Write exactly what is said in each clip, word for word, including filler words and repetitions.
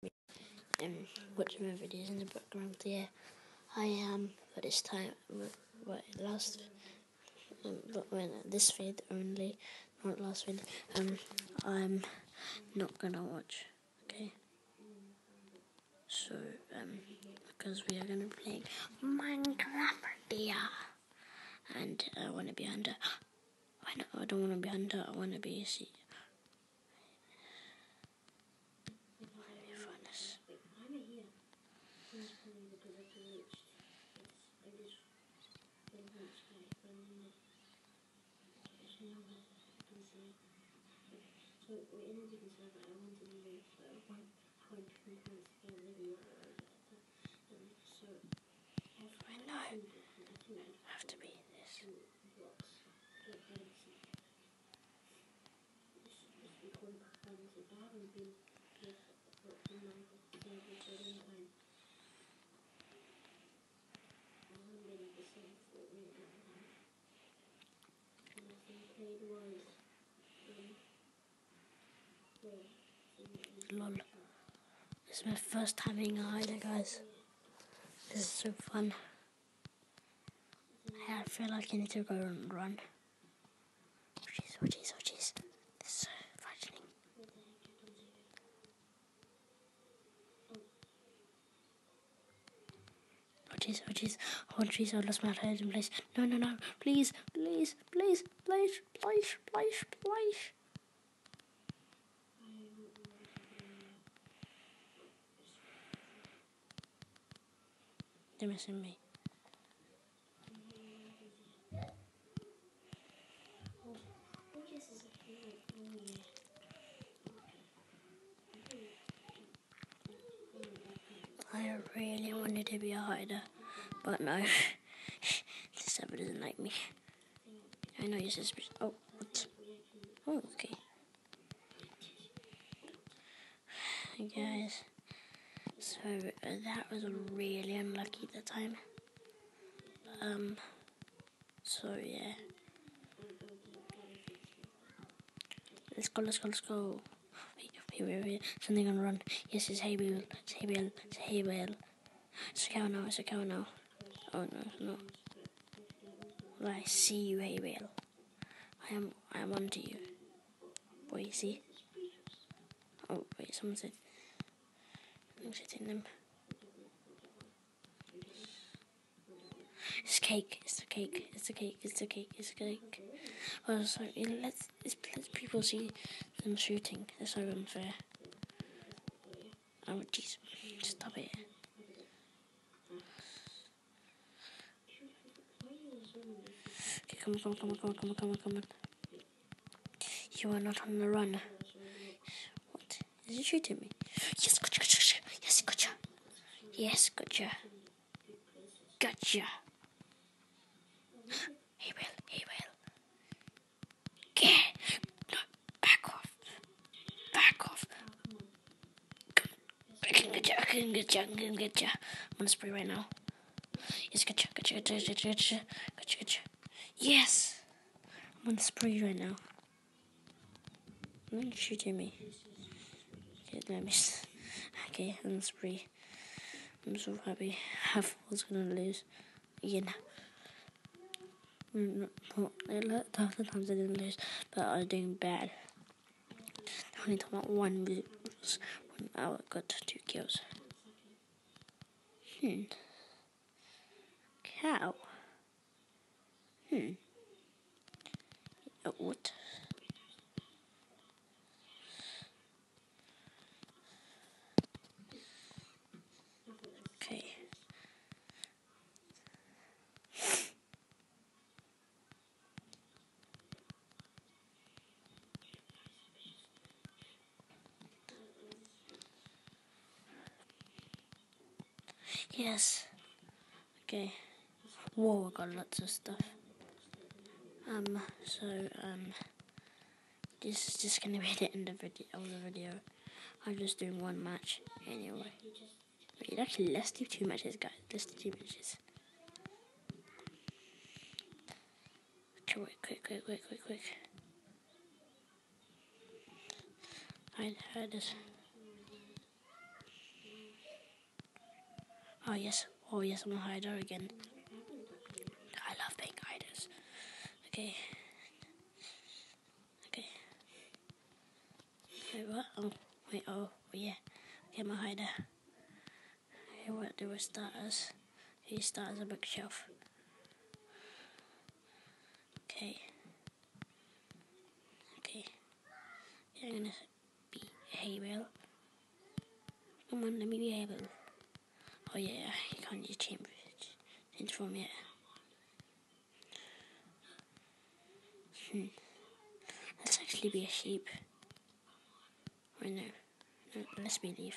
um, watching my videos in the background. Yeah, I am. But this time, what last, um, but when this vid only, not last vid. Um, I'm not gonna watch. Okay. So um, because we are gonna be playing Minecraft, yeah, and I want to be under. I don't, I don't want to be under. I want to be see. I know. I have to be this. Lol. This is my first time being a hider, guys. This is so fun. I feel like I need to go and run. Oh jeez, oh jeez, oh jeez. This is so frightening. Oh jeez, oh jeez, oh jeez, I lost my hiding place. No, no, no, please, please, please, please, please, please, please. They're missing me. I really wanted to be a hider, but no. This server doesn't like me. I know you're suspicious. Oh, what? Oh, okay. Hey guys. So, uh, that was really unlucky at the time. Um, so yeah. Let's go, let's go, let's go. Wait, wait, wait, wait. Something gonna run. Yes, it's hay bale. It's hay bale. It's hay bale. It's a cow now, it's a cow now. Oh no, it's not. Well, I see you, hay bale. I am, I am onto you. What you see? Oh, wait, someone said. I'm shitting them. It's cake, it's a cake, it's a cake, it's a cake, it's a cake. Oh, sorry, let's, let's, let's people see them shooting. That's so unfair. Oh, jeez. Stop it. Okay, come on, come on, come on, come on, come on, come on, come on. You are not on the run. What? Is he shooting me? Yes, gotcha, gotcha, gotcha. Yes, gotcha. Yes, gotcha. Gotcha. He will, he will. Get. No, back off. Back off. Come on. I can get you, I can get you, I can get you. I'm gonna spray right now. Yes, gotcha, gotcha, gotcha, gotcha, gotcha, gotcha, gotcha. Yes! I'm gonna spray you right now. I'm gonna shoot at me. Okay, did I miss? Okay, I'm gonna spray. I'm so happy. Half was gonna lose. Again. Mm, no, half the times I didn't lose, but I was doing bad. The only time I won was when I got two kills. Hmm. Cow. Hmm. Uh, what? Okay. Yes. Okay. Whoa, I got lots of stuff. Um, so, um, this is just gonna be the end of, video, of the video. I'm just doing one match anyway. Wait, actually, let's do two matches, guys. Let's do two matches. Quick, quick, quick, quick, quick, quick. I heard this. Oh yes, oh yes, I'm a hider again. I love being hiders. Okay. Okay. Wait, what? Oh, wait, oh, yeah. Okay, I'm a hider. Okay, what do we start as? We start as a bookshelf. Okay. Okay. Yeah, I'm gonna be able. Come on, let me be able. Oh yeah, you can't use change change form yet. Hmm. Let's actually be a sheep. Or no. No, let's be a leaf.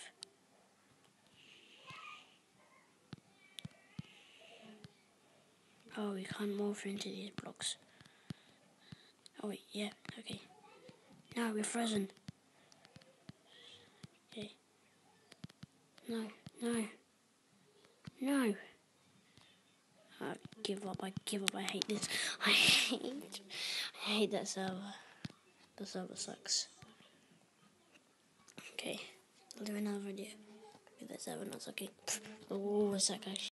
Oh, we can't morph into these blocks. Oh wait, yeah, okay. No, we're frozen. Okay. No, no. No. I give up, I give up, I hate this. I hate I hate that server. The server sucks. Okay, I'll do another video. If that server not sucking. Oh, it's that guy.